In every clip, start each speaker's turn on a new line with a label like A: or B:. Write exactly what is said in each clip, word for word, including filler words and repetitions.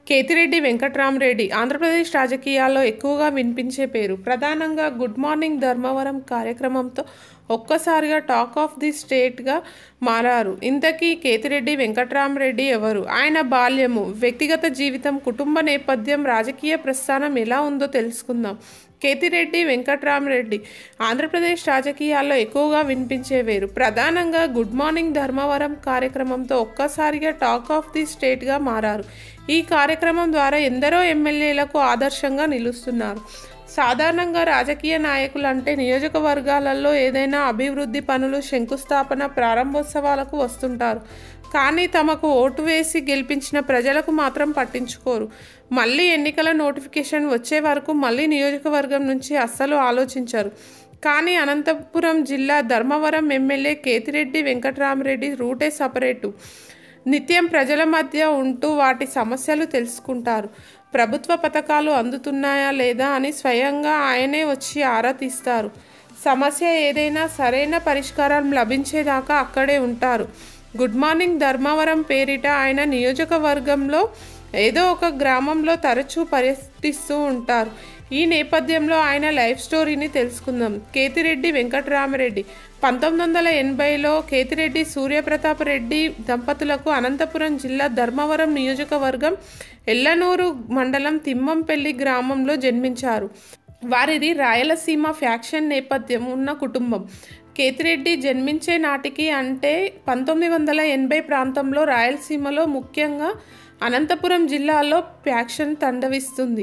A: కేతిరెడ్డి వెంకట్రామరెడ్డి ఆంధ్రప్రదేశ్ రాజకీయాల్లో ఎక్కువగా వినిపించే పేరు. ప్రధానంగా గుడ్ మార్నింగ్ ధర్మవరం కార్యక్రమంతో ఒక్కసారిగా టాక్ ఆఫ్ ది స్టేట్గా మారారు. ఇంతకీ కేతిరెడ్డి వెంకట్రామరెడ్డి ఎవరు? ఆయన బాల్యము, వ్యక్తిగత జీవితం, కుటుంబ నేపథ్యం, రాజకీయ ప్రస్థానం ఎలా ఉందో తెలుసుకుందాం. కేతిరెడ్డి వెంకట్రామరెడ్డి ఆంధ్రప్రదేశ్ రాజకీయాల్లో ఎక్కువగా వినిపించే వేరు. ప్రధానంగా గుడ్ మార్నింగ్ ధర్మవరం కార్యక్రమంతో ఒక్కసారిగా టాక్ ఆఫ్ ది స్టేట్గా మారారు. ఈ కార్యక్రమం ద్వారా ఎందరో ఎమ్మెల్యేలకు ఆదర్శంగా నిలుస్తున్నారు. సాధారణంగా రాజకీయ నాయకులు అంటే నియోజకవర్గాలలో ఏదైనా అభివృద్ధి పనులు, శంకుస్థాపన, ప్రారంభోత్సవాలకు వస్తుంటారు. కానీ తమకు ఓటు వేసి గెలిపించిన ప్రజలకు మాత్రం పట్టించుకోరు. మళ్ళీ ఎన్నికల నోటిఫికేషన్ వచ్చే వరకు మళ్ళీ నియోజకవర్గం నుంచి అస్సలు ఆలోచించరు. కానీ అనంతపురం జిల్లా ధర్మవరం ఎమ్మెల్యే కేతిరెడ్డి వెంకట్రామరెడ్డి రూటే సపరేటు. నిత్యం ప్రజల మధ్య ఉంటూ వాటి సమస్యలు తెలుసుకుంటారు. ప్రభుత్వ పథకాలు అందుతున్నాయా లేదా అని స్వయంగా ఆయనే వచ్చి ఆరా తీస్తారు. సమస్య ఏదైనా సరైన పరిష్కారం లభించేదాకా అక్కడే ఉంటారు. గుడ్ మార్నింగ్ ధర్మవరం పేరిట ఆయన నియోజకవర్గంలో ఏదో ఒక గ్రామంలో తరచూ పర్యటిస్తూ ఉంటారు. ఈ నేపథ్యంలో ఆయన లైఫ్ స్టోరీని తెలుసుకుందాం. కేతిరెడ్డి వెంకట్రామరెడ్డి పంతొమ్మిది వందల ఎనభైలో కేతిరెడ్డి సూర్యప్రతాప్ రెడ్డి దంపతులకు అనంతపురం జిల్లా ధర్మవరం నియోజకవర్గం ఎల్లనూరు మండలం తిమ్మంపల్లి గ్రామంలో జన్మించారు. వారిది రాయలసీమ ఫ్యాక్షన్ నేపథ్యం ఉన్న కుటుంబం. కేతిరెడ్డి జన్మించే నాటికి అంటే పంతొమ్మిది వందల ఎనభై ప్రాంతంలో రాయలసీమలో ముఖ్యంగా అనంతపురం జిల్లాలో ఫ్యాక్షన్ తాండవిస్తుంది.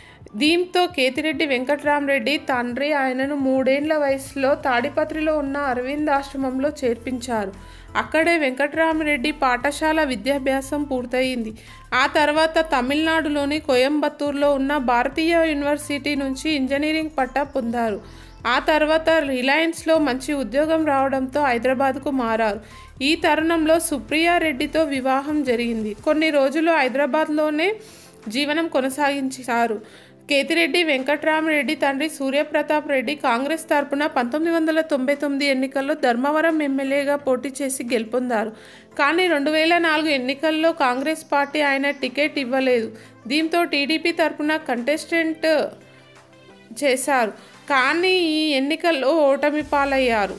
A: దీంతో కేతిరెడ్డి వెంకట్రామరెడ్డి తండ్రి ఆయనను మూడేండ్ల వయసులో తాడిపత్రిలో ఉన్న అరవింద్ ఆశ్రమంలో చేర్పించారు. అక్కడే వెంకట్రామరెడ్డి పాఠశాల విద్యాభ్యాసం పూర్తయింది. ఆ తర్వాత తమిళనాడులోని కోయంబత్తూరులో ఉన్న భారతీయ యూనివర్సిటీ నుంచి ఇంజనీరింగ్ పట్టా పొందారు. ఆ తర్వాత రిలయన్స్లో మంచి ఉద్యోగం రావడంతో హైదరాబాద్కు మారారు. ఈ తరుణంలో సుప్రియారెడ్డితో వివాహం జరిగింది. కొన్ని రోజులు హైదరాబాద్లోనే జీవనం కొనసాగించారు. కేతిరెడ్డి వెంకట్రామరెడ్డి తండ్రి సూర్యప్రతాప్ రెడ్డి కాంగ్రెస్ తరపున పంతొమ్మిది వందల తొంభై తొమ్మిది ఎన్నికల్లో ధర్మవరం ఎమ్మెల్యేగా పోటీ చేసి గెలుపొందారు. కానీ రెండు వేల నాలుగు ఎన్నికల్లో కాంగ్రెస్ పార్టీ ఆయన టికెట్ ఇవ్వలేదు. దీంతో టీడీపీ తరపున కంటెస్టెంట్ చేశారు. కానీ ఈ ఎన్నికల్లో ఓటమి పాలయ్యారు.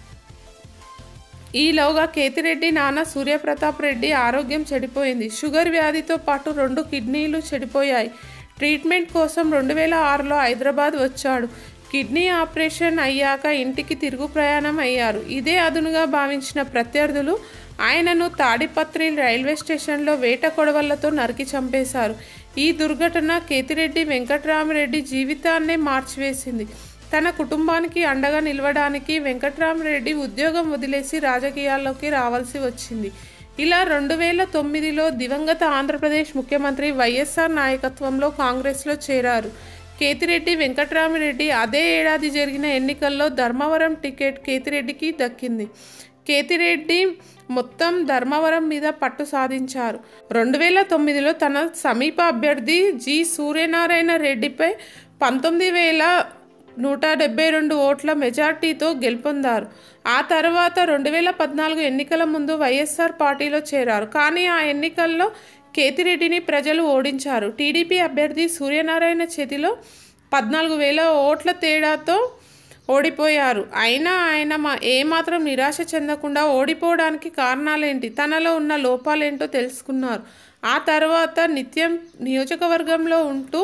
A: ఈలోగా కేతిరెడ్డి నాన్న సూర్యప్రతాప్ రెడ్డి ఆరోగ్యం చెడిపోయింది. షుగర్ వ్యాధితో పాటు రెండు కిడ్నీలు చెడిపోయాయి. ట్రీట్మెంట్ కోసం రెండు వేల ఆరులో హైదరాబాద్ వచ్చాడు. కిడ్నీ ఆపరేషన్ అయ్యాక ఇంటికి తిరుగు ప్రయాణం అయ్యారు. ఇదే అదునుగా భావించిన ప్రత్యర్థులు ఆయనను తాడిపత్రి రైల్వే స్టేషన్లో వేట కొడవళ్లతో నరికి చంపేశారు. ఈ దుర్ఘటన కేతిరెడ్డి వెంకట్రామరెడ్డి జీవితాన్నే మార్చివేసింది. తన కుటుంబానికి అండగా నిలవడానికి వెంకట్రామరెడ్డి ఉద్యోగం వదిలేసి రాజకీయాల్లోకి రావాల్సి వచ్చింది. ఇలా రెండు వేల తొమ్మిదిలో దివంగత ఆంధ్రప్రదేశ్ ముఖ్యమంత్రి వైఎస్ఆర్ నాయకత్వంలో కాంగ్రెస్లో చేరారు. కేతిరెడ్డి వెంకట్రామరెడ్డి అదే ఏడాది జరిగిన ఎన్నికల్లో ధర్మవరం టికెట్ కేతిరెడ్డికి దక్కింది. కేతిరెడ్డి మొత్తం ధర్మవరం మీద పట్టు సాధించారు. రెండు వేల తొమ్మిదిలో తన సమీప అభ్యర్థి జి సూర్యనారాయణ రెడ్డిపై పంతొమ్మిది వేల నూట డెబ్బై రెండు ఓట్ల మెజార్టీతో గెలుపొందారు. ఆ తర్వాత రెండు వేల పద్నాలుగు ఎన్నికల ముందు వైఎస్ఆర్ పార్టీలో చేరారు. కానీ ఆ ఎన్నికల్లో కేతిరెడ్డిని ప్రజలు ఓడించారు. టీడీపీ అభ్యర్థి సూర్యనారాయణ చేతిలో పద్నాలుగు వేల ఓట్ల తేడాతో ఓడిపోయారు. అయినా ఆయన మా ఏమాత్రం నిరాశ చెందకుండా ఓడిపోవడానికి కారణాలేంటి, తనలో ఉన్న లోపాలేంటో తెలుసుకున్నారు. ఆ తర్వాత నిత్యం నియోజకవర్గంలో ఉంటూ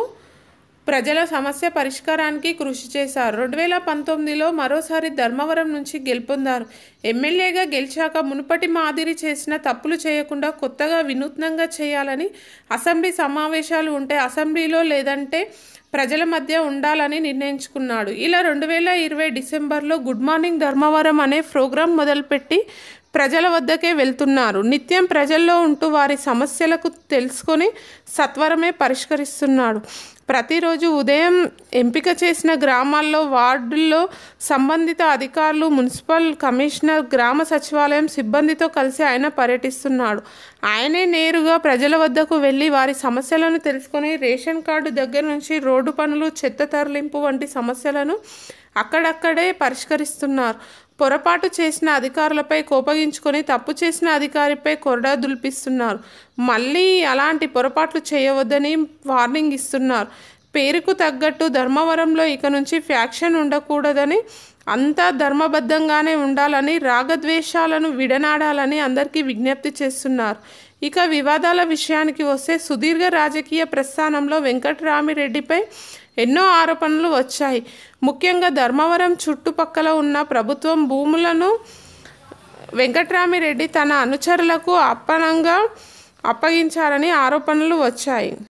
A: ప్రజల సమస్య పరిష్కారానికి కృషి చేశారు. రెండు వేల పంతొమ్మిదిలో మరోసారి ధర్మవరం నుంచి గెలుపొందారు. ఎమ్మెల్యేగా గెలిచాక మునుపటి మాదిరి చేసిన తప్పులు చేయకుండా కొత్తగా వినూత్నంగా చేయాలని, అసెంబ్లీ సమావేశాలు ఉంటే అసెంబ్లీలో లేదంటే ప్రజల మధ్య ఉండాలని నిర్ణయించుకున్నాడు. ఇలా రెండు వేల ఇరవై డిసెంబర్లో గుడ్ మార్నింగ్ ధర్మవరం అనే ప్రోగ్రాం మొదలుపెట్టి ప్రజల వద్దకే వెళ్తున్నారు. నిత్యం ప్రజల్లో ఉంటూ వారి సమస్యలకు తెలుసుకొని సత్వరమే పరిష్కరిస్తున్నాడు. ప్రతిరోజు ఉదయం ఎంపిక చేసిన గ్రామాల్లో, వార్డుల్లో సంబంధిత అధికారులు, మున్సిపల్ కమిషనర్, గ్రామ సచివాలయం సిబ్బందితో కలిసి ఆయన పర్యటిస్తున్నాడు. ఆయనే నేరుగా ప్రజల వద్దకు వెళ్ళి వారి సమస్యలను తెలుసుకొని రేషన్ కార్డు దగ్గర నుంచి రోడ్డు పనులు, చెత్త తరలింపు వంటి సమస్యలను అక్కడక్కడే పరిష్కరిస్తున్నారు. పొరపాటు చేసిన అధికారులపై కోపగించుకొని తప్పు చేసిన అధికారిపై కొరడా దులిపిస్తున్నారు. మళ్ళీ అలాంటి పొరపాట్లు చేయవద్దని వార్నింగ్ ఇస్తున్నారు. పేరుకు తగ్గట్టు ధర్మవరంలో ఇక నుంచి ఫ్యాక్షన్ ఉండకూడదని, అంతా ధర్మబద్ధంగానే ఉండాలని, రాగద్వేషాలను విడనాడాలని అందరికీ విజ్ఞప్తి చేస్తున్నారు. ఇక వివాదాల విషయానికి వస్తే సుదీర్ఘ రాజకీయ ప్రస్థానంలో వెంకట్రామిరెడ్డిపై ఎన్నో ఆరోపణలు వచ్చాయి. ముఖ్యంగా ధర్మవరం చుట్టుపక్కల ఉన్న ప్రభుత్వం భూములను వెంకట్రామిరెడ్డి తన అనుచరులకు అప్పనంగా అప్పగించారని ఆరోపణలు వచ్చాయి.